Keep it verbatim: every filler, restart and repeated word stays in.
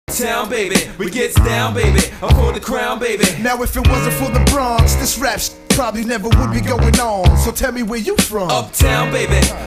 Town, baby, we gets down, baby. I'm for the crown, baby. Now if it wasn't for the Bronx, this rap sh- probably never would be going on. So tell me where you from. Uptown, baby,